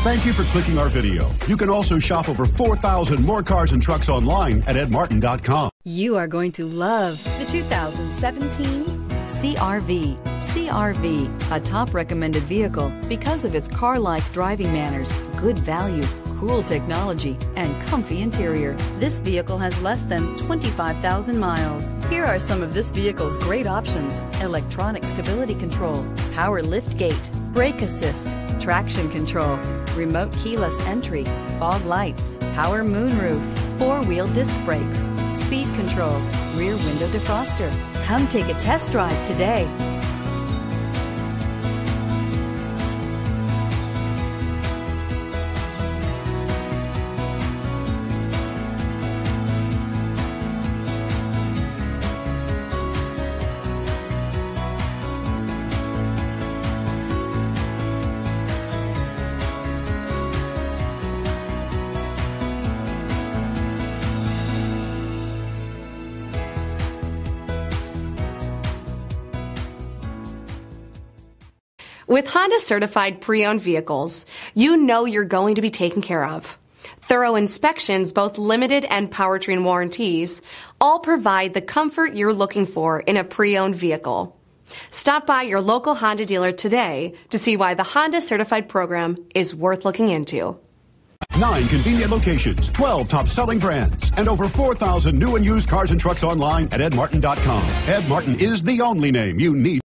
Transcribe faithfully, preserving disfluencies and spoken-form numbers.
Thank you for clicking our video. You can also shop over four thousand more cars and trucks online at ed martin dot com. You are going to love the two thousand seventeen C R V. C R V, a top recommended vehicle because of its car-like driving manners, good value, cool technology, and comfy interior. This vehicle has less than twenty-five thousand miles. Here are some of this vehicle's great options: electronic stability control, power liftgate, brake assist, traction control, remote keyless entry, fog lights, power moonroof, four-wheel disc brakes, speed control, rear window defroster. Come take a test drive today. With Honda certified pre-owned vehicles, you know you're going to be taken care of. Thorough inspections, both limited and powertrain warranties, all provide the comfort you're looking for in a pre-owned vehicle. Stop by your local Honda dealer today to see why the Honda certified program is worth looking into. Nine convenient locations, twelve top-selling brands, and over four thousand new and used cars and trucks online at ed martin dot com. Ed Martin is the only name you need.